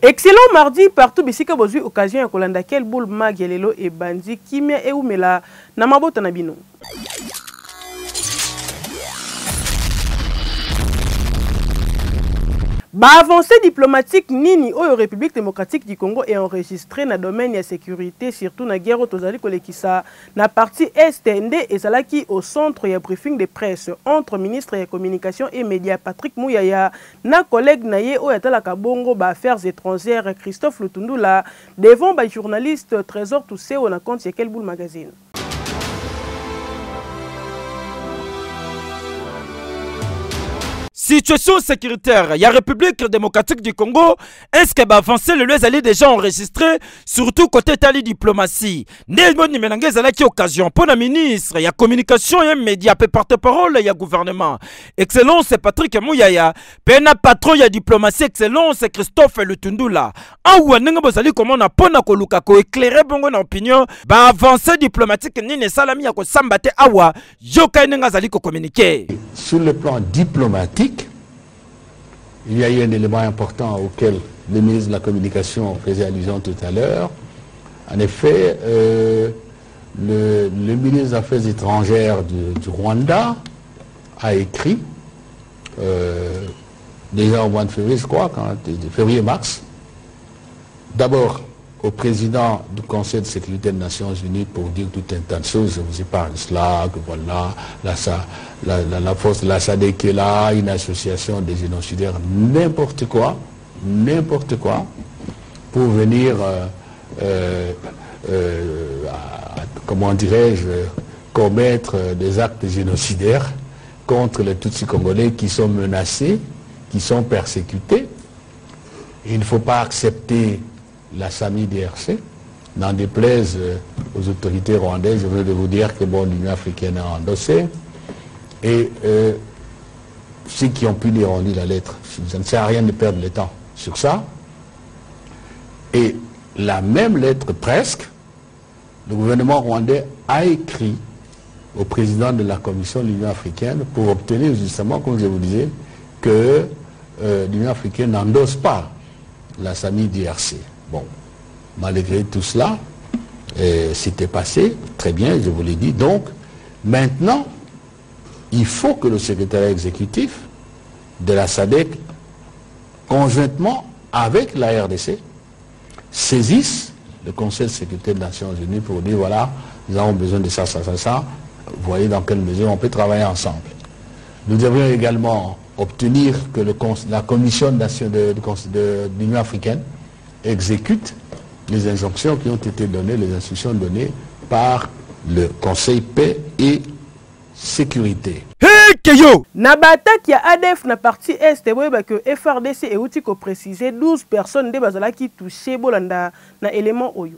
Excellent mardi partout bisika bozui occasion ya kolanda quel boule magelelo et bandi kimia e umela na mabota na bino. Avancée diplomatique nini au République démocratique du Congo est enregistré dans le domaine de la sécurité, surtout dans la guerre tozali kolekisa na partie est ndé ezalaki au centre ya briefing de presse entre ministre de communication et médias Patrick Mouyaya na collègue naye o yatala kabongo ba affaires étrangères Christophe Lutundula devant ba journaliste Trésor Toussé on a compte quel boule magazine. Situation sécuritaire, il y a République démocratique du Congo. Est-ce que avancé le lieu allait déjà enregistré, surtout côté tali diplomatie. Nelmoni Menangez à qui occasion pour la ministre, il y a communication, il y a médias, porte-parole, il y a gouvernement. Excellence, c'est Patrick Mouyaya. Pena patron, il y a diplomatie, excellence, c'est Christophe Lutundula. Ah ou n'enga bozali comment on a pona koluka ko éclairer bongo na opinion. Ba avancé diplomatique ni ne salami ya ko sambate awa, yoka n'enga zali ko communiquer. Sur le plan diplomatique, il y a eu un élément important auquel le ministre de la Communication faisait allusion tout à l'heure. En effet, le ministre des Affaires étrangères du Rwanda a écrit, déjà au mois de février, je crois, février-mars, d'abord au président du Conseil de sécurité des Nations Unies pour dire tout un tas de choses. Je vous ai parlé de cela, que voilà, la force de la SADC qui est là, une association des génocidaires, n'importe quoi, pour venir, comment dirais-je, commettre des actes génocidaires contre les Tutsis congolais qui sont menacés, qui sont persécutés. Il ne faut pas accepter la SAMI DRC, n'en déplaise aux autorités rwandaises. Je veux vous dire que bon, l'Union africaine a endossé. Et ceux qui ont pu lire ont lu la lettre. Ça ne sert à rien de perdre le temps sur ça. Et la même lettre, presque, le gouvernement rwandais a écrit au président de la Commission de l'Union africaine pour obtenir justement, comme je vous disais, que l'Union africaine n'endosse pas la SAMI DRC. Bon, malgré tout cela, c'était passé, très bien, je vous l'ai dit. Donc, maintenant, il faut que le secrétariat exécutif de la SADC, conjointement avec la RDC, saisisse le Conseil de sécurité des Nations Unies pour dire, voilà, nous avons besoin de ça, ça, ça, ça. Vous voyez dans quelle mesure on peut travailler ensemble. Nous devrions également obtenir que la Commission de l'Union africaine exécute les injonctions qui ont été données, les instructions données par le Conseil paix et sécurité. Hey Keyo! Nabata qui a ADF na partie est que FRDC et outil ko préciser 12 personnes de bazala qui touché bolanda na élément oyo.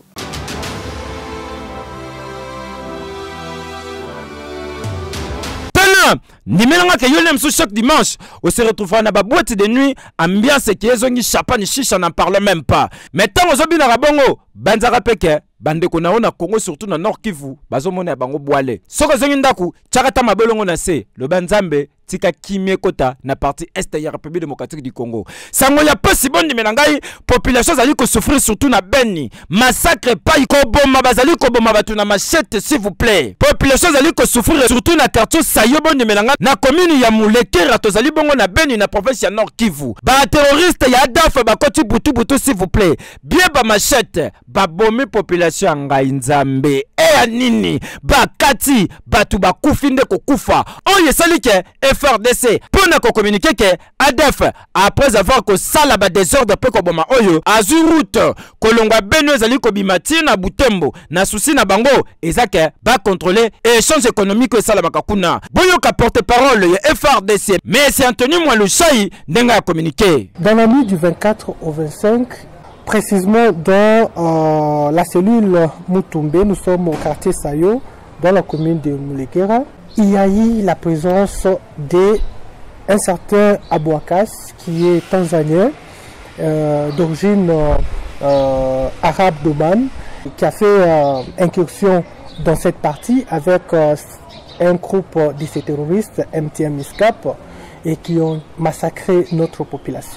Nimelanga ke yolem sous chaque dimanche, on se retrouvera na ba boîte de nuit, ambiance qui ezongi chapa ni chicha n'en parle même pas. Mais tant ozobi na rabongo, banzara peke, bande ko na Congo surtout na Nord Kivu, bazomona bango boale. Soko zongi ndaku, chakata mabelongo na se, le banzambe tika kimie kota na partie est ya République démocratique du Congo. Sango ya pas si bon nimelangai, population zali ko souffrir surtout na Beni. Massacre pa iko bomba bazali ko bomba batu na machette s'il vous plaît. Population zali ko souffrir surtout na quartier Sayobo nimelanga na commune ya Mulekera tozali bongo na Beni na province ya Nord Kivu. Ba terroriste ya Adaf ba koti butu s'il vous plaît. Bien ba machette, ba bombe population ngai nzambe. Nini ba kati batu ba kufinde ko kufa. Oye salike FRDC pour ne communiquer que ADF après avoir que sala ba désordre pe ko boma oyo azurute kolongwa Benue zali ko bimati na Butembo na souci na bango ezake ba contrôler échange économique sala bakakuna boyo ka porte-parole ya FRDC mais c'est Anthony Mwalushai ndenga communiquer dans la nuit du 24 au 25 précisément dans la cellule Mutumbe, nous sommes au quartier Sayo, dans la commune de Mulekera. Il y a eu la présence d'un certain Abouakas, qui est tanzanien, d'origine arabe d'Oman, qui a fait incursion dans cette partie avec un groupe de ces terroristes, MTM ISCAP, et qui ont massacré notre population.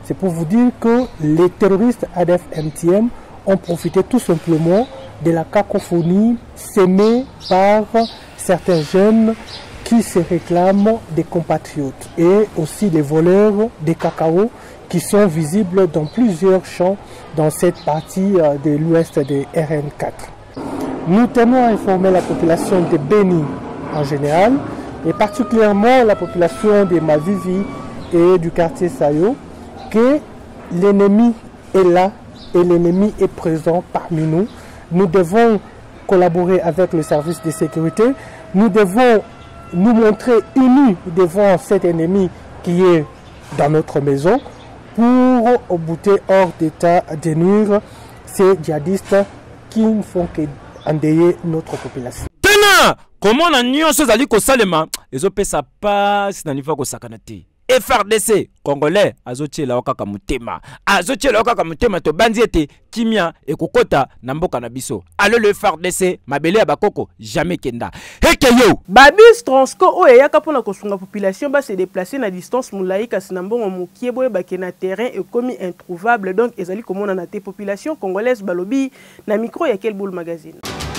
C'est pour vous dire que les terroristes ADF-MTM ont profité tout simplement de la cacophonie sémée par certains jeunes qui se réclament des compatriotes et aussi des voleurs des cacao qui sont visibles dans plusieurs champs dans cette partie de l'ouest de RN4. Nous tenons à informer la population de Beni en général et particulièrement la population de Mavivi et du quartier Sayo que l'ennemi est là et l'ennemi est présent parmi nous. Nous devons collaborer avec le service de sécurité. Nous devons nous montrer unis devant cet ennemi qui est dans notre maison pour bouter hors d'état de nuire ces djihadistes qui ne font qu'endayer notre population. Tena, comment on a nyonso zali ko salema, ezopesa passe na niveau ko sakanate. FRDC Congolais azotiela wakaka mutema. Azotiela wakaka mutema to bandi ete kimia ekokota na mboka na biso. Allo le FRDC mabele ya bakoko jamais kenda. Heke yo. Babis Transco oyo yaka pona kosunga population ba se déplacer na distance mulayi kasi na mbongo mukie boye ba na terrain et commis introuvable donc ezali komona na te population congolaise balobi na micro ya Quel Boule magazine.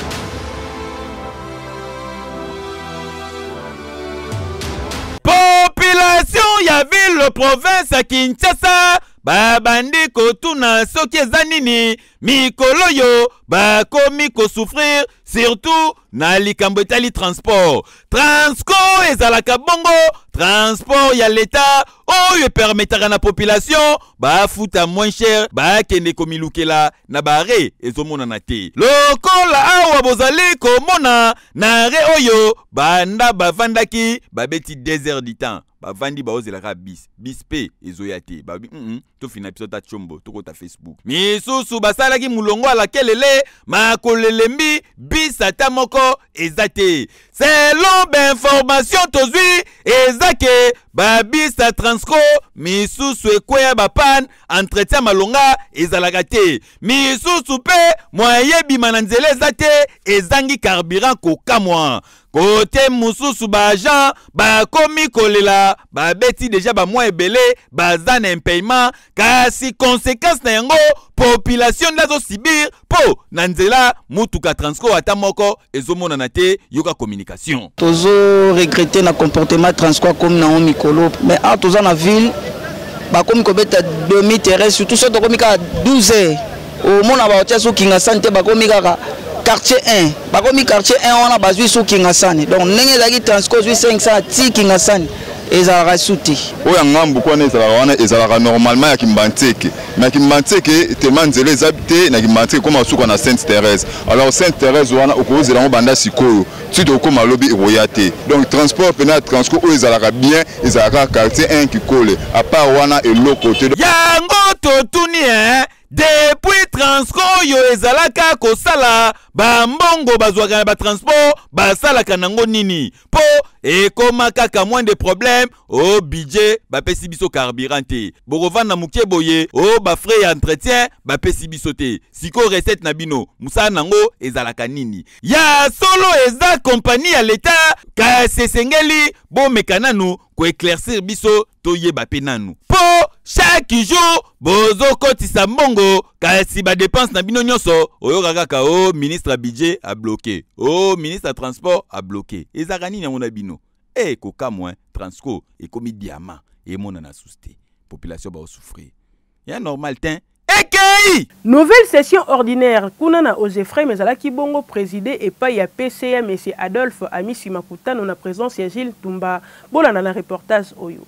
Population ya ville province à Kinshasa babandi kotuna soki eza nini mikolo yo bakomi kosouffrir surtout na likambo etali transport. Transco ezalaka bongo transport ya l'État oyo permetaka na population bafuta moins cher bakende komilukela na bare ezomonana te. Lokola awa bozali komona na re oyo banda bavandaki babeti 2 heures du temps bavandi baozelaka bis pe ezoyate babi to fina pisota chombo to kota Facebook misusu basalaki mulongo ala kelele makolelembi bis ata moko ezate selon d'information tozui ezake babis a Transco misusu ekweya bapan entretien malonga ezalaka te misusu pe moyebi mananzele ezate ezangi carburant kokamwa. Côté mususu ba agent ba komi kolela ba beti déjà ba mois ebele baza na impayement kasi conséquence na yango population ndazo sibir po nanzela mutuka Transco ata moko ezomona na te yoka communication. Tozo regretter na comportement Transco comme na mikolo mais a toza na ville ba komi ko beta demi terrain surtout so to komi ka 12 heures au mona ba otia so kinga santé ba komi ka quartier 1 bakomi quartier 1 on a bazui sou kingasani donc ndenge zaki Transco 500 ti kingasani ezalaka suti oya ngambu kwa ezalaka wana ezalaka normalement ya Kimbanteke mais Kimbanteke tellement nzele ezabite na Kimbanteke koma suka na Sainte Thérèse alors Sainte Thérèse wana okozela ngo banda sikoyo tito koma lobi eroyate donc transport pena Transco oyo ezalaka bien ezalaka quartier 1 kikole à part wana eloko te yango totuni depuis Transco yo ezalaka kosala bambongo bazwaka ba transport basalaka nango nini po ekoma kaka moins de problème au budget bapesi biso carburant te bokovanda mukie boye o ba frais ya entretien bapesi biso te siko recette na bino musala nango ezalaka nini ya solo eza compagnie ya l'État kasi esengeli bomeka nanu ko éclaircir biso toyeba pe nanu po chaque jour bozo kotisa mbongo kasi ba dépense na bino nyonso oyoka kaka o ministre budget a bloqué o ministre transport a bloqué ezaka nini yango na bino koka moins Transco ekomi diamant et mona na souste population ba souffrir ya normal tin ekei nouvelle session ordinaire kunana Ozefrem mezalaki bongo présidé et pas ya PCM monsieur Adolphe Amisi Makutano na présence ya Gilles Tumba bolana na reportage oyo.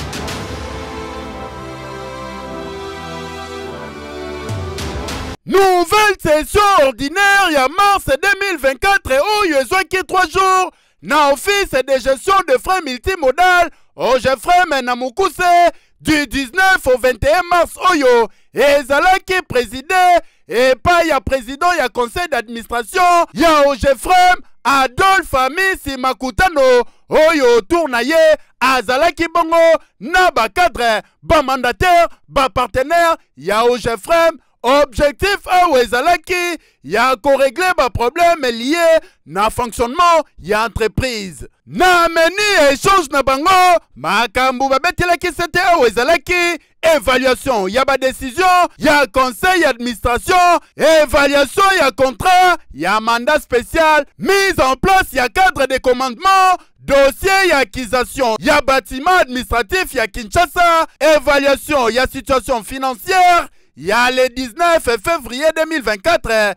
Nouvelle session ordinaire ya mars 2024 oyo ezwaki 3 jours na office de gestion de frais multimodal Ozefrem na Mukuse du 19 au 21 mars oyo ezalaki présidé et pas ya président ya conseil d'administration ya Ozefrem Adolphe Amisi Makutano oyo tourna ye azalaki bongo na ba cadre ba mandataire ba partenaire ya Ozefrem objectif awa ezalaki ya korégler baproblème lié na fonctionnement ya entreprise. Na meni échange na bango makambo babetelaki sete awa ezalaki évaluation ya ba décision ya conseil d'administration, évaluation ya contrat ya mandat spécial, mise en place ya cadre de commandement, dossier ya acquisition ya bâtiment administratif ya Kinshasa, évaluation ya situation financière ya le 19 février 2024.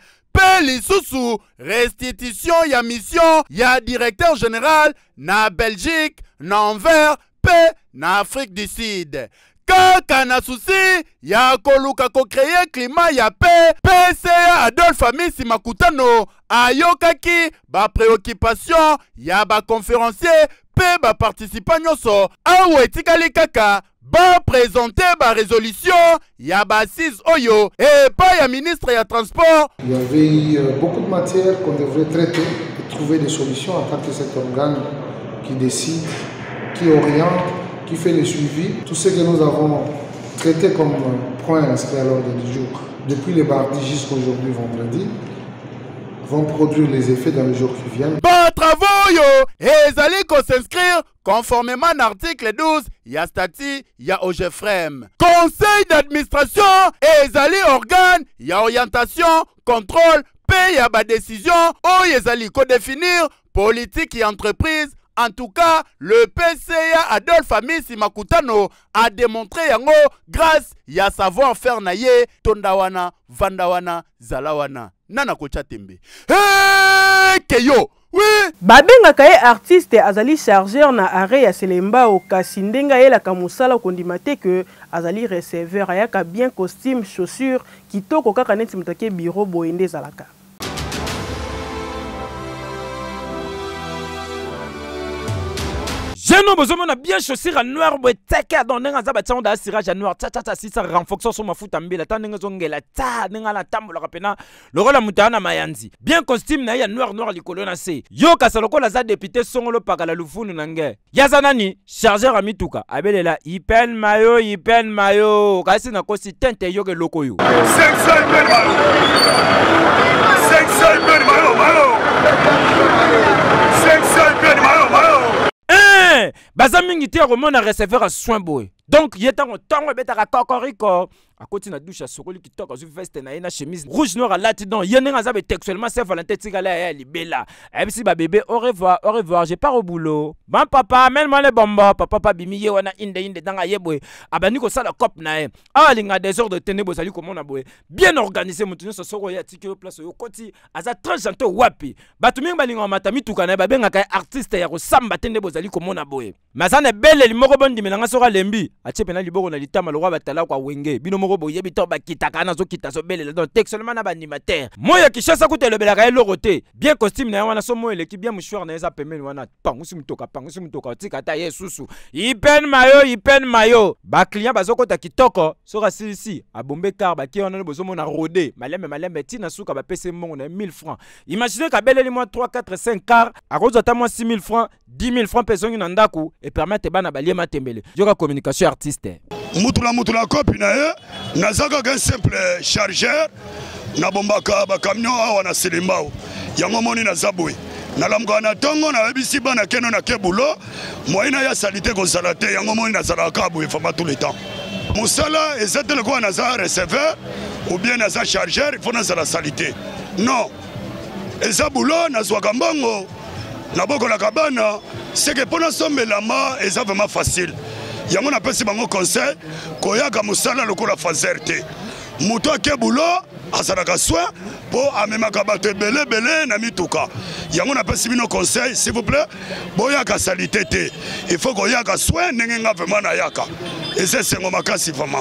Lisusu restitution ya mission ya directeur général na Belgique, na Anvers, na Afrique du Sud. Kaka na souci ya koluka ko créer climat ya paix, PCA Adolphe Amisi Makutano ayokaki ba préoccupation ya ba conférencier pe ba participant nyonso awe etikali kaka ba présenter ba résolution ya ba 6 oyo et pas ya ministre ya transport. Il y avait beaucoup de matières qu'on devrait traiter et trouver des solutions en tant que cet organe qui décide, qui oriente, qui fait le suivi. Tout ce que nous avons traité comme point inscrit à l'ordre du jour depuis le mardi jusqu'aujourd'hui vendredi vont produire les effets dans les jours qui viennent. Ba travaux yo ezali ko s'inscrire conformément à l'article 12 ya statut ya OGFREM. Conseil d'administration ezali organe ya orientation, contrôle, paye ya ba décision o ezali ko définir politique et entreprise. En tout cas, le PCA Adolphe Amisi Makutano a démontré yango grâce ya savoir-faire na ye tondawana, vandawana, zalawana. Nana kocha tembe. Hey, keyo! Oui! Babengaka ye artiste azali chargeur na arrêt ya Selemba au Kasindenga ye la kamusala kondimate que azali receveur ayaka bien costume, chaussures, kitoko kaka neti mutake bureau boende zalaka. Jeune homme, bien chaussure à noir, boy, teka dans un azabaton d'assirage à noir, tata, si ça renforce sur ma foot en bille, la tangazongela, ta, n'enga la tambo la rapena, le rôle à moutana mayanzi. Bien costume na ya noir, les colonnes assez. Yo, kasaloko la za député son le pagala lufunu nange. Yazanani, chargeur à mituka, abelela, ipen mayo, kasi na kosi tente yoke loko yo. 500 baza mingi te komona receveur à soin boy. Donc il est en temps betaka kokoriko à côté na douche à sokoli kitoko zu veste na ina chemise rouge noir à lati donc yene nga zabe textuellement c'est Valentin Tigala ya libela. Et si ba bébé au revoir, je pars au boulot. Ban papa amène-moi les bonbons, papa bimiye wana inde danga yeboy. Abani ko sala cop na e. Ah linga des heures de ténèbres sali komona boy. Bien organisé mutunyo so soko ya tiki place yo koti aza très gentil wapi. Batu mingi balinga matami tukana ba benga ka artiste ya ko samba ténèbres sali komona boy. Mazane belle limoko bondi melanga soka lembi. Ache pena liboko na litama lo batala kwa wenge. Bino moko boye bito bakita kana zo kita so belle donc textuellement na ba animateur. Moya kishasa kute le belaka elorote. Bien costume na wana so mo eleki bien mouchoir na eza pemeni wana pangusi mutoka tika ta yesusu. Ipen mayo. Ba client bazoko ta kitoko soka silisi abombe car ba ki wana bozo mona rodé. Maleme tina suka ba pese mongo na 1000 francs. Imaginez ka belle moi 3 4 5 car a kozo ta moi 6000 francs, 10 000 francs pesongi na ndaku et permettre bana balie matembele. Joka communication artiste. Mutula copie na ye nazaka qu'un simple chargeur na bombaka ba camion awa na Selembao yango moni na zabwe na lamka na tongo na bisi bana keno na kebulo moyena ya salité ko salate yango moni na zalaka boye fama tout le temps musala ezatele ko na za receveur ou bien na za chargeur il faut na la salité non ezabulo na zwaka mbongo na boko la kabana c'est que pour na sombela ma eza vraiment facile. Yango na pesi bango conseil koyaka musala lokola fazer te muto akebulo asalaka soin po amemaka bato ebele na mituka yango na pesi bino conseil s'il vous plaît boyaka salité te il faut koyaka soin ndenge nga vraiment na yaka ese sengo makasi vraiment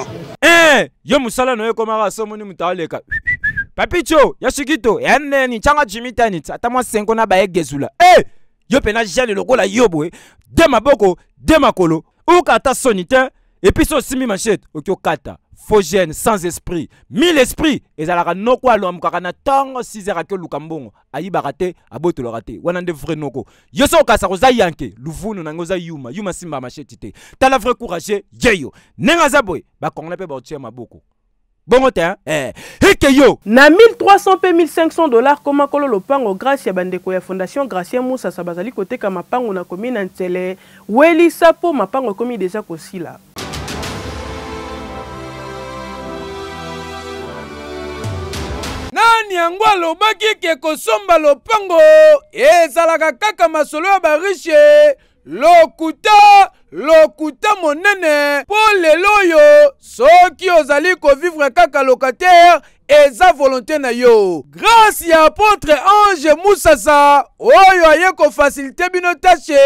yo musala no ekomaka somoni mutaleka papicho ya shikito ya neni changa jimitani ata mwa sengo na baegezula yo pena jale lokola yobwe de maboko de makolo ou kata sonite et puis so simi machette okyo kata faux gène sans esprit 1000 esprits ezalaka noko alom kaka na tango 6h ke lukambongo ayi barate aboto lo raté wana nde vrai noko yo so kasa koza yanke luvunu nango za yuma simba machette te tala vrai courage yeyo nenga za boy ba kongla pe ba otia maboko bongo te heke yo na 1300 pe 1500 dollars koma kolo lopango grâce ya bandeko ya fondation Gracien Moussa Sabazali koteka mapango na commune Ntele welisa po mapango komi deja kosila. Nani yango alobaki ke kosomba lopango ezalaka kaka masolo ya barishe lokuta monene po lelo oyo soki ozali kovivre kaka locataire eza volonté na yo. Grâce ya apôtre Ange Moussasa oyo aye kofacilite bino tashe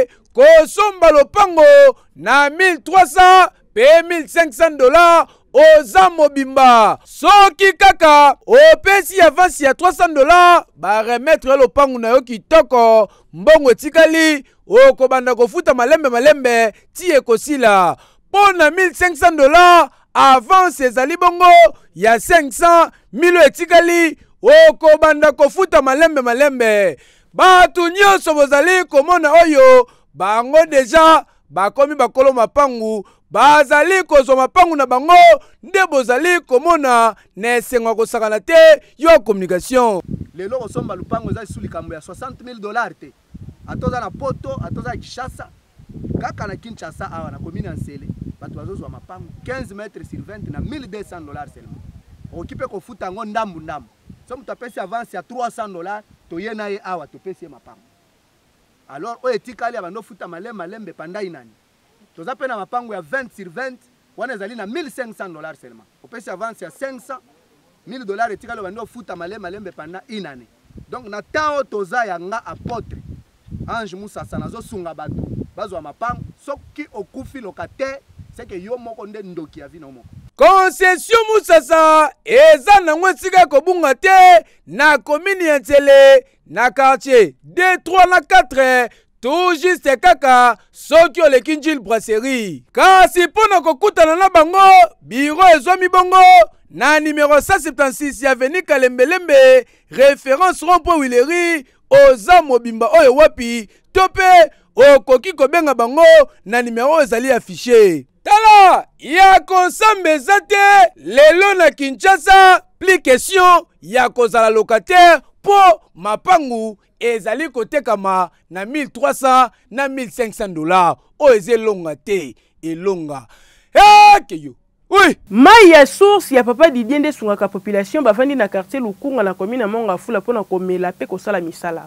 kosomba lopango na 1300 pe 1500 dollars oza mobimba. Soki kaka opesi avance ya 300 dollars ba remettre lopango na yo kitoko mbongo etikali okobanda kofuta malembe ti ekosila. Po na 1500 dollars avance ezali bongo ya 500 milo etikali okobanda kofuta malembe. Batu nyonso bozali komona oyo bango deja bakomi bakolo mapangu bazali kozwa mapangu na bango nde bozali komona na esengo kosakana te yo communication. Lelo kosomba lupango eza sous likambo ya 60,000 dollars te. Atoza na poto, atoza Kinshasa. Kaka na Kinshasa awa na commune Nsele, batu bazozwa mapango 15 mètres sur 20 na 1200 dollars seulement. Okipe kofuta ngo ndambu. So mutapesi avance ya 300 dollars toye na ye awa topesi mapango. Alors o etikali abando futa malembe panda inani. Toza pena mapango ya 20 sur 20 wana ezali na 1500 dollars seulement. Opesi avance ya 500 1000 dollars etikali abando futa malembe panda inani. Donc na tao toza ya nga apôtre Ange Moussa Sanazo sunga batu bazwa mapango soki okufi locataire c'est que yo moko nde ndoki ya vino moko. Concession Moussasa eza nango esika kobunga te na commune ya Ntele na quartier D3 na 4 tout juste kaka soki oleki njili brasserie. Kasi pona kokutana na bango biro ezomi bongo na numéro 176 ya avenue Kalembelembe référence rond-point Willery oza mobimba oyo wapi tope okoki kobenga bango na numéro ezali affiché. Tala ya konsambe zate lelo na Kinshasa plus question ya kozala locataire po mapangu ezali kotekama na 1300 na 1500 dollars o ezelonga te elonga keyo. Oui. Mai ya source ya papa Didier nde sungaka population bafandi na quartier Lukunga na commune Monga Fula pona komela pe kosala misala.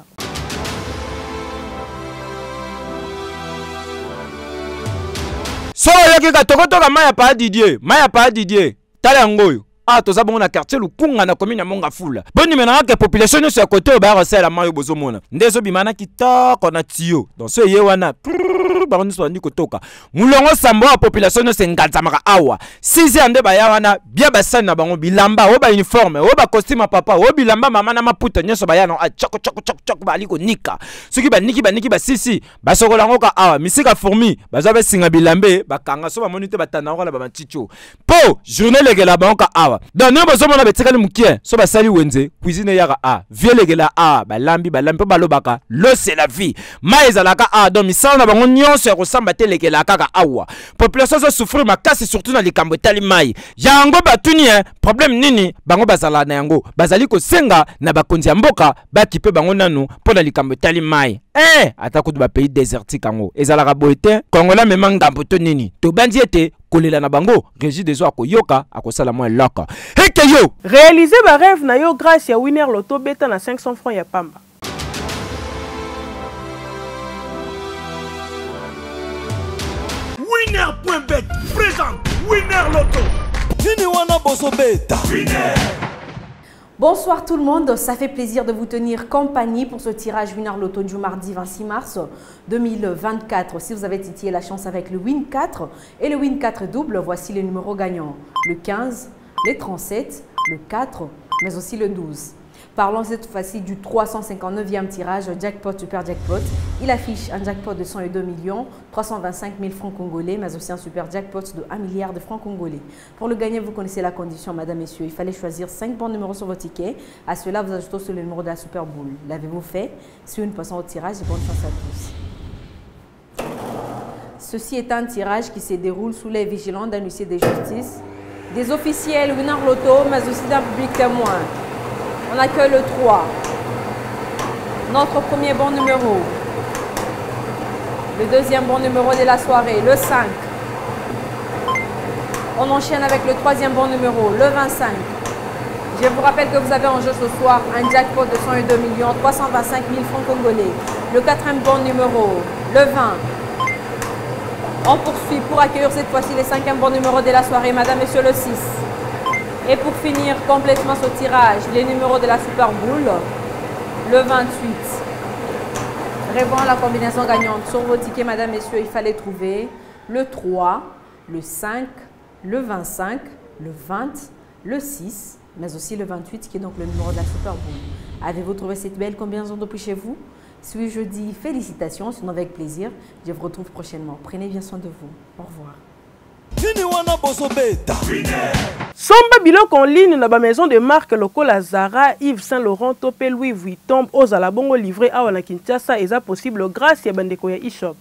So yoki ka tokotoka mai ya papa Didier tala yangoyo toza bongo na quartier Lukunga na commune Monga Fula. Boni menanga ke population nyonso ya kote ba resela mayo bozomona. Ndezo bimana kitoko na tio. Dans ce ye wana baron so ndi kotoka. Mulongo sambo a population nyonso nganzamaka awa. 6 ande ba ya wana bia basani na bango bilamba o ba uniforme o ba costume papa o bilamba mama na maputa nyonso ba ya no choko ba aliko nika. Soki ba niki ba sisi ba sokola ngo ka awa misika fourmi bazabe singa bilambe bakanga so ba monite batana ngo la ba maticho. Po journée legela bango ka awa. Donc nous besoin na betikali mukie so ba sali wenze cuisine yaka vie legela balambi po balobaka lo c'est la vie. Ma ezalaka donc misala na bango nyonso ya kosamba te legela kaka awa. Population so souffrir makasi surtout na likambo tali mai. Yango batuni problème nini bango bazala na yango bazali ko senga na bakonzi ya mboka bakipe bango nanu pona likambo tali mai. Atakutu ba pays désertique yango ezalaka boete kongola mema ngambo to nini to bandi ete kolela na bango régie des eaux akoyoka akosala mo loka heke yo réaliser ba rêve na yo grâce ya winner loto beta na 500 francs ya pamba. Winner.bet présente Winner Loto. Nini wana bozo beta Winner. Bonsoir tout le monde, ça fait plaisir de vous tenir compagnie pour ce tirage Winner Loto du mardi 26 mars 2024. Si vous avez titillé la chance avec le Win 4 et le Win 4 double, voici les numéros gagnants. Le 15, le 37, le 4, mais aussi le 12. Parlons cette fois-ci du 359e tirage Jackpot Super Jackpot. Il affiche un jackpot de 102 325 000 francs congolais, mais aussi un super jackpot de 1 milliard de francs congolais. Pour le gagner, vous connaissez la condition, madame, messieurs. Il fallait choisir 5 bons numéros sur votre ticket. À cela, vous ajoutez sur le numéro de la Super Bowl. L'avez-vous fait? Si une passons au tirage et bonne chance à tous. Ceci est un tirage qui se déroule sous les vigilants d'un huissier de justice des officiels Winner Loto, mais aussi d'un public témoin. On accueille le 3. Notre premier bon numéro. Le deuxième bon numéro de la soirée, le 5. On enchaîne avec le troisième bon numéro, le 25. Je vous rappelle que vous avez en jeu ce soir un jackpot de 102 325 000 francs congolais. Le quatrième bon numéro, le 20. On poursuit pour accueillir cette fois-ci les cinquièmes bon numéro de la soirée, madame, monsieur, le 6. Et pour finir complètement ce tirage, les numéros de la Super Bowl, le 28. Revoyons la combinaison gagnante. Sur vos tickets, madame, messieurs, il fallait trouver le 3, le 5, le 25, le 20, le 6, mais aussi le 28, qui est donc le numéro de la Super Bowl. Avez-vous trouvé cette belle combinaison depuis chez vous? Si oui, je dis félicitations, sinon avec plaisir. Je vous retrouve prochainement. Prenez bien soin de vous. Au revoir. Somba bilok en ligne na ba maison de marque lokola Zara, Yves Saint Laurent, Topé, Louis Vuitton, Ozala bongo livré awa na Kinshasa eza possible grâce ya bandeko ya e-shop.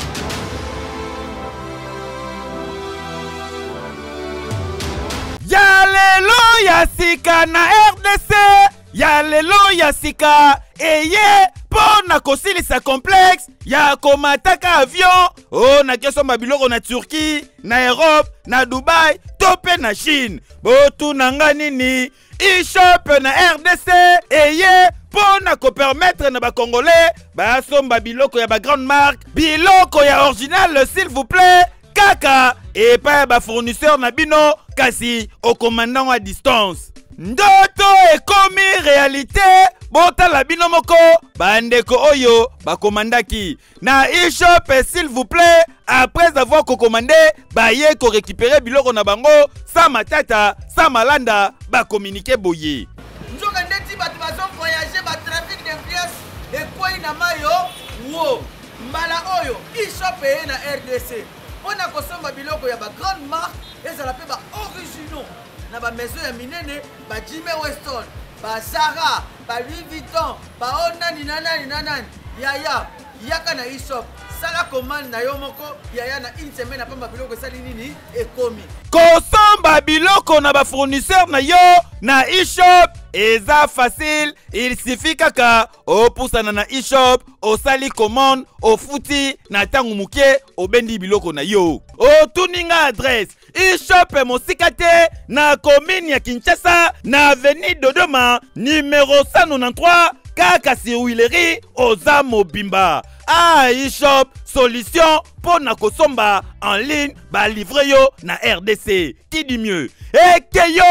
Ya lelo ya sika na RDC, ya lelo ya sika eye pona kosilisa complexe ya komataka avion o na kesomba biloko na Turquie, na Europe, na Dubai, tope na Chine. Botu nanga nini e-shop na RDC eye pona ko permettre na ba Congolais ba somba biloko ya ba grande marque, biloko ya original s'il vous plaît. Kaka et pas ba fournisseur na bino kasi au commandant à distance. Ndoto e komi réalité bota la bino moko bandeko oyo ba commandaki na e-shop s'il vous plaît après avoir commandé ba ye ko récupérer biloko na bango sa matata sa malanda ba communiquer boye. Njoka ndeti batu bazon voyager ba trafic d'influence e koi na mayo wo mbala oyo e-shop na RDC. On a consommé biloko ya ba grande marque et ça l'appelle ba originaux na ba maison ya minene ba Jimmy Weston ba Zara ba Louis Vuitton ba onani nanani yaya yaka na e-shop sala commande na yo moko yaya na une semaine apamba biloko sali nini ekomi kosomba biloko na ba fournisseur na yo na e-shop eza facile, il suffit kaka opusana na e-shop osali commande ofuti na tangu muke obendi biloko na yo otuninga adresse e-shop mosikate na commune ya Kinshasa na avenue Dodoma numéro 193 kaka Huilerie oza mobimba. Ah, e-shop solution pour na kosomba en ligne ba livrer yo na RDC. Qui dit mieux? Et que yo!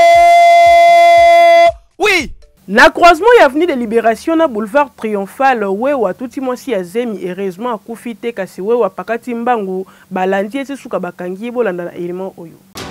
Oui! Na croisement ya avenue de Libération na boulevard Triomphal wewa tuti mwasi ya zemi heureusement akufite kasi wewa pakati mbangu balandi eti suka bakangi bolanda na element oyo.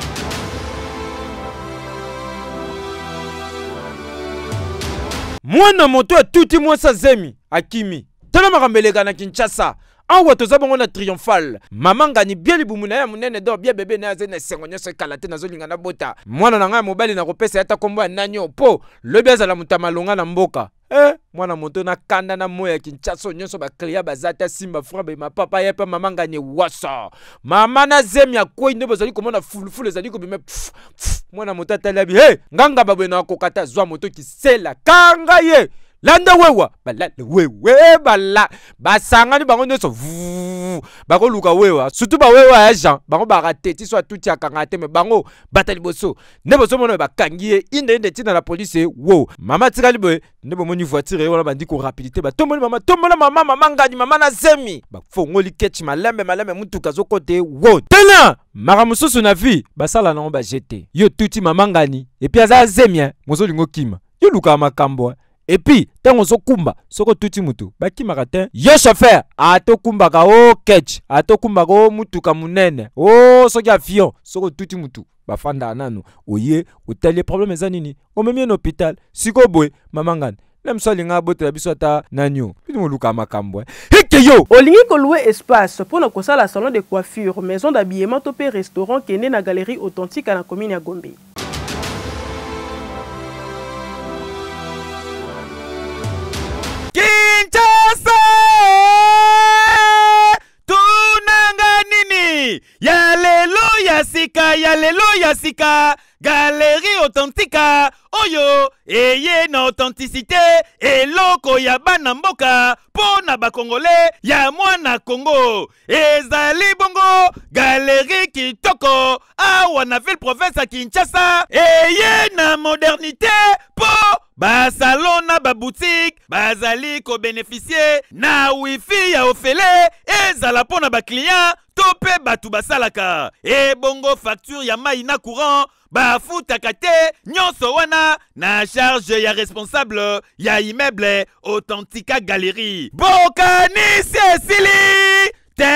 Mwana moto tuti mwasa zemi akimi tala makambeleka na Kinshasa awa toza bongo na Triomphal mama ngani bien libumu na ya munene do bien bébé na zene sengo nyoso kalate na zolinga na bota mwana na ngai mobali na kopesa ata kombo ya nanyo po lobi azala mutamalonga na mboka mwana moto na kanda na moya Kinshasa nyoso ba kliya bazata simba frabe ma papa yepe mama ngani wasa mama na zemi akoi ndo bazali komona fulufulu ezali ko bime mwana moto atalabi nganga babwe na kokata zwa moto kisela kanga ye landa wewa bala wewe bala basangani bango nyoso bango luka wewa surtout ba wewa ya Jean bango barateti so tuti akanga te me bango batali boso ne boso mona bakangie inde tina la police wo mama tikali boy ne bomoni voiture wana bandi ko rapidité ba tomoni mama ngani mama na zemi ba fongoli ketch malembe mutuka zo kote wo tena mara mususu na vie basala na ba jeter yo tuti mama ngani et puis aza zemi mozo lingo kima yo luka makambo. Et puis, tant on se kumba, soko tuti mutu, baki maratin, yo chauffeur, ato kumba ka o ketch, ato kumba ka o mutu ka munene, o soki avion, soko tuti mutu, bafanda anano, oye, otali problème zanini, o memi en hôpital, siko boy, mamangane. Même ça, les gens botte la bisota nanyo. Puis nous luka makambo. Heke yo. Olingi ko louer espace pour na kosala salon de coiffure, maison d'habillement, topé restaurant, kene na galerie authentique à la commune ya Gombe. Kinshasa tunanga nini ya lelo ya Yasika ya lelo yasika Galerie Authentica Oyo eye na authenticité eloko ya bana mboka pona ba Congolais ya mwana Congo ezali bongo Galerie Kitoko awa na ville province ya Kinshasa eye na modernité po ba salon na ba boutique bazali ko bénéficier na wifi ya ofele ezala pona ba client tope batu basalaka e bongo facture ya mai na courant bafutaka te nyonso wana na charge ya responsable ya immeuble Authentica Galerie bokanisi esili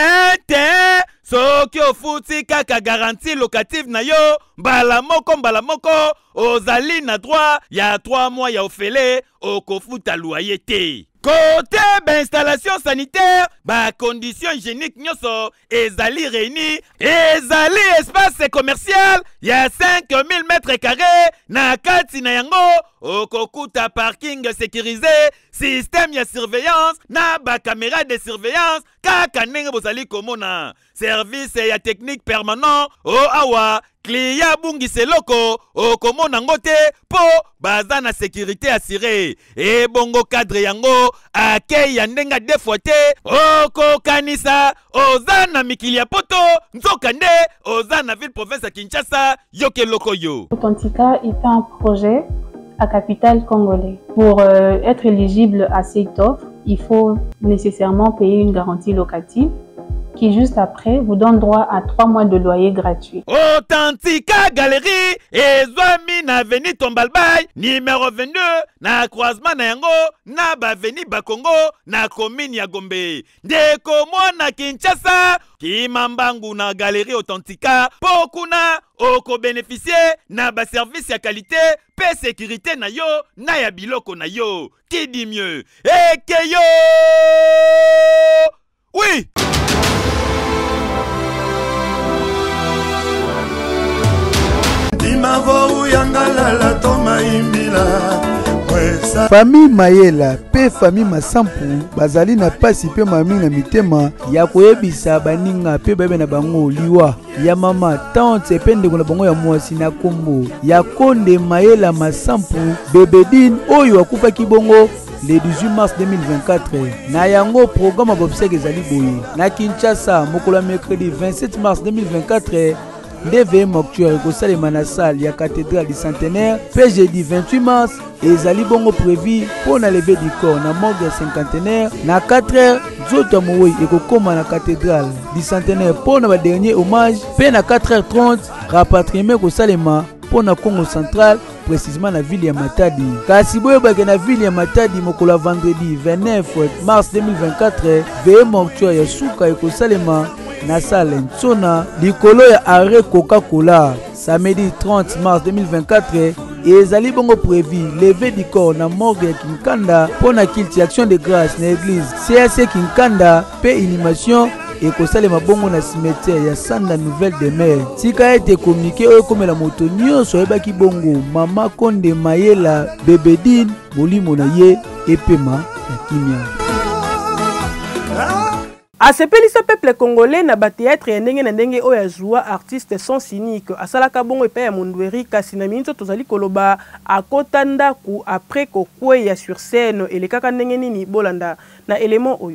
ten soki ofuti kaka garantie locative na yo mbala moko ozali na droit ya 3 mois ya ofele okofuta loyer te. Côté installation sanitaire, conditions hygiéniques nyoso ezali réuni, ezali espace commercial ya 5000 mètres carrés na kati na yango okokuta parking sécurisé, système ya surveillance na caméra de surveillance kaka ndenge bozali komona, service ya technique permanent awa client bungise loko okomona ngote po baza na sécurité assurée et bongo cadre yango akei ya ndenga defote okokanisa oza na mikili ya poto nzoka nde oza na ville province ya Kinshasa yoke loko yo. Authentica est un projet à capital congolais. Pour être éligible à cette offre, il faut nécessairement payer une garantie locative qui juste après vous donne droit à 3 mois de loyer gratuit. Authentica Galerie ezwami na avenue Tombalbay numéro 22 na croisement na yango na baveni Bakongo na commune ya Gombe. Ndeko mwana Kinshasa kimambangu na Galerie Authentica pokuna oko bénéficier na ba service ya qualité pe sécurité na yo na ya biloko na yo. Qui dit mieux? Ekeyo! Oui! Famille Mayela pe famille Masampu bazali na pasi pe mami na mitema ya koyebisa baninga pe bebe na bango liwa ya mama tante pe ndeko na bango ya mwasi na kombo ya Konde Mayela Masampu Bebedine oyo akufa kibongo le 18 mars 2024 na yango programme bobsek ezali boye na Kinshasa mokolo mercredi 27 mars 2024 DV Mortuaire kosalema na salle ya cathédrale du centenaire pe jeudi 28 mars ezali bongo prévu pour na lever du corps na morgue ya cinquantenaire na 4h zoto moyi ekokoma na cathédrale du centenaire pour na ba dernier hommage pe na 4h30 rapatriement kosalema pour na Congo central précisément na ville ya Matadi kasi boye bake na ville ya Matadi mokolo vendredi 29 mars 2024 DV Mortuaire ya suka ekosalema na salle Nsona likolo ya arrêt Coca-Cola samedi 30 mars 2024 ezali bongo prévu lever du corps na morgue ya Kinkanda pour na culte action de grâce na église CAC Kinkanda pe inhumation ekosalema bongo na cimetière ya Sanda Nouvelle de Mer tika ete communiqué oyo komela moto nyonso oyebaki bongo mama Konde Mayela Bebedine molimo na ye epema na kimia. Asepelisa peuple congolais na ba théâtre ya ndenge na ndenge oyo azwa artiste sans cynique asalaka bongo epai ya Mundweri kasi na minzo tozali koloba akota ndaku après kokweya sur scène elekaka ndenge nini bolanda na élément oyo.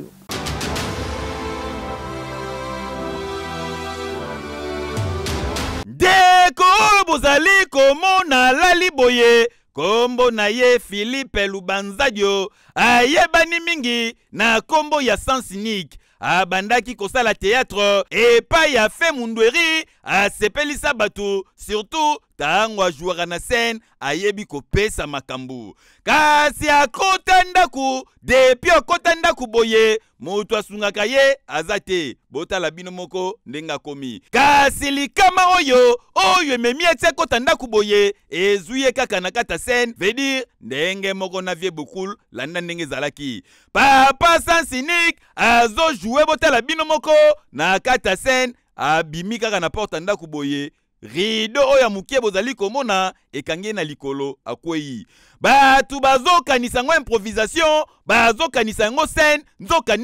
Deko bozali komona lali boye kombo na ye Philippe Lubanzadio ayebani mingi na kombo ya sans cynique abandaki kosala théâtre epai ya fe Mundweri asepelisa bato surtout tango ajouaka na scène ayebi kopesa makambo kasi akota ndaku depuis akota ndaku boye moto asungaka ye azate botala bino moko ndenga komi kasi likama oyo ememi ete akota ndaku boye ezuye kaka na kata scène veut dire ndenge moko na vie bokul landa ndenge zalaki papa sans cynique azo jouer botala bino moko na kata scène abimi kaka na porte ndaku boye rideau oya mukie bozali komona ekangi na likolo akwei batu bazokanisa ngo improvisation bazokanisa ngo scène nzoka nde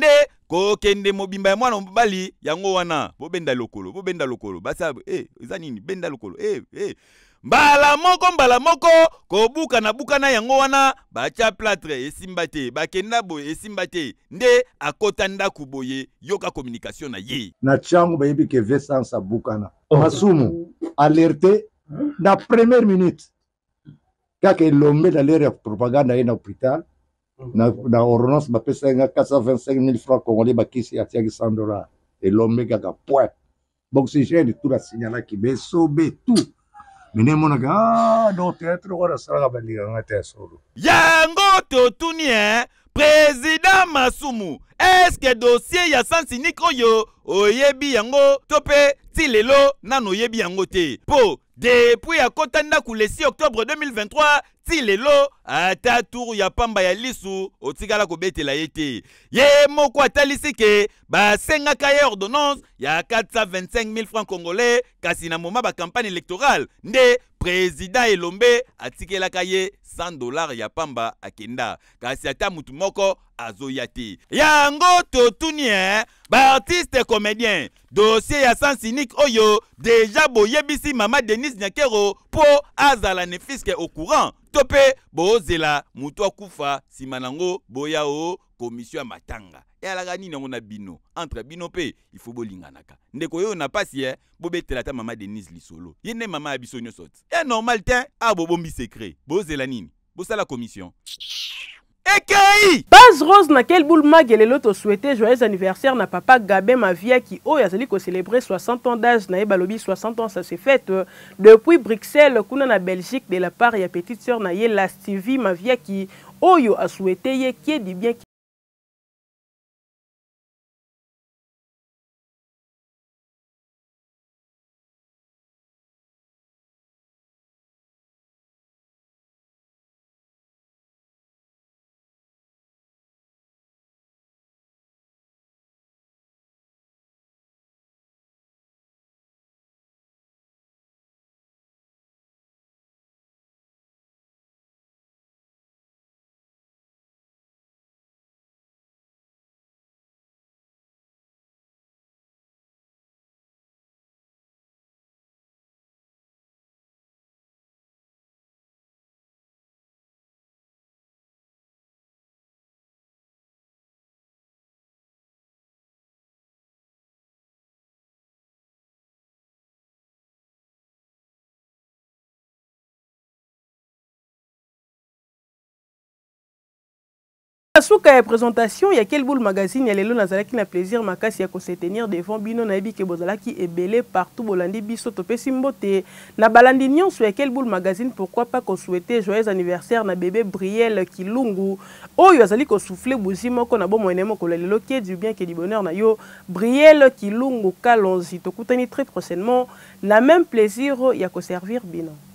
kokende mobimba ya mwana mobali yango wana bobenda lokolo basa eza nini benda lokolo mbala moko kobuka na buka na yango wana bacha plâtre esimba te bakenda boye esimba te nde akota ndaku boye yoka communication na ye na changu bayebi ke Vesance abukana masumu alerte na première minute kaka elombe na l'air ya propaganda ye na hôpital na ordonnance bapesa nga 425 000 francs congolais bakisi atiaki $100 elombe kaka point oxygène tout la signalaki besobe tout mine monaka donc théâtre wana salaka balikanga te solo yango totuni président Masumu est-ce que dossier ya Sens Unique oyo oyebi yango tope ti lelo nano oyebi yango te po depuis akota ndaku le 6 octobre 2023 ti lelo ata tour ya pamba ya lisu otikala kobetela yete ye moko atalisi ke basengaka ye ordonnance ya 425 000 francs congolais kasi na moma ba campagne électorale nde président Elombe atikelaka ye $100 ya pamba akenda kasi ata mutu moko azoya te yango totuni baartiste comédien dossier ya Sens Unique oyo déjà boyebisi mama Denise Nyakero po azala ne fiske au courant tope bozela mutu akufa simanango boya o commission ya matanga alaka nini yango na bino entre bino pe il faut bolinganaka ndeko yo na pasi bobetela ta mama Denise lisolo yene mama abiso nyonso et normal te abobombi secret bozela nini bosala commission Ekai! Baz Rose na quel boule magelelo to souhaité joyeux anniversaire na papa Gabé Mavia qui azali ko célébrer 60 ans d'âge na balobi 60 ans ça s'est fait depuis Bruxelles kuna na Belgique de la part ya petite sœur na ye la Stevie Mavia qui oyo a souhaité ye qui dit bien Suka ya présentation ya quel boule magazine ya lelo nazalaki na plaisir makasi ya ko se tenir devant bino na yebi ke bozalaki ebele partout bolandi biso topesi mbote na balandi nyonso ya quel boule magazine pourquoi pas ko souhaiter joyeux anniversaire na bébé Brielle Kilungu oyo azali ko souffler buzi moko na bomo enemo ko lelo ke du bien que du bonheur na yo Brielle Kilungu Kalonzi tokutani très prochainement na même plaisir ya ko servir bino.